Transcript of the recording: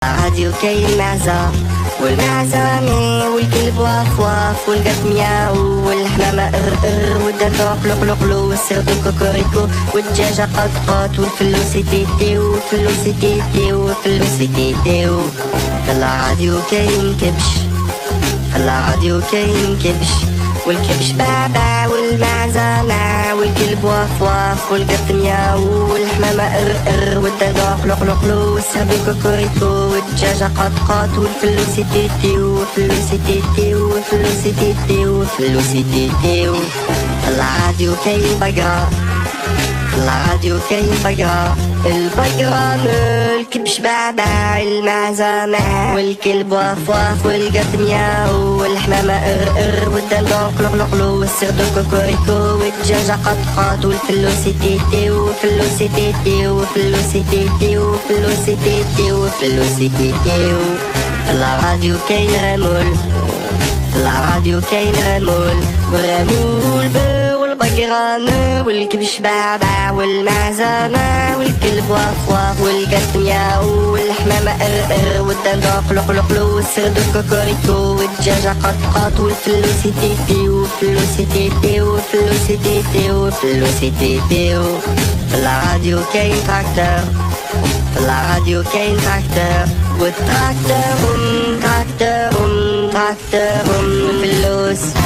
الراديو كاين المعزة والمعزامي والكلب واف واف والقط مياو والحمامة ار والدردو قلو والسردو كوكوريكو والدجاجة قط والفلوسي تيتيو والفلوسي تيتيو والفلوسي تيتيو. الراديو كاين كبش الراديو كاين كبش والكبش بابا والمعزة والكلب واف واف والقط مياو والحمامة ار والدردو قلو والسردو كوكوريكو والدجاجة قط والفلوسي تيتيو والفلوسي تيتيو والفلوسي تيتيو والفلوسي تيتيو. الراديو كاين بقرة الراديو كاين بقرة البقرة الكبش بابا المعزة والكلب واف واف والقط مياو والحمامة ار والدردو قلو والسردو كوكوريكو والدجاجة قط والفلوسي تيتيو والفلوسي تيتيو والفلوسي تيتيو والفلوسي تيتيو والفلوسي تيتيو. الراديو كاين رامول الراديو كاين رامول والرامول والبقرة والكبش بابا والمعزة والكلب واف واف والقط مياو والحمامة ار والدردو قلو والسردو كوكوريكو والدجاجة قط والفلوسي تيتيو والفلوسي تيتيو والفلوسي تيتيو والفلوسي تيتيو. الراديو كاين تراكتور الراديو كاين تراكتور والتراكتور تراكتور فلوس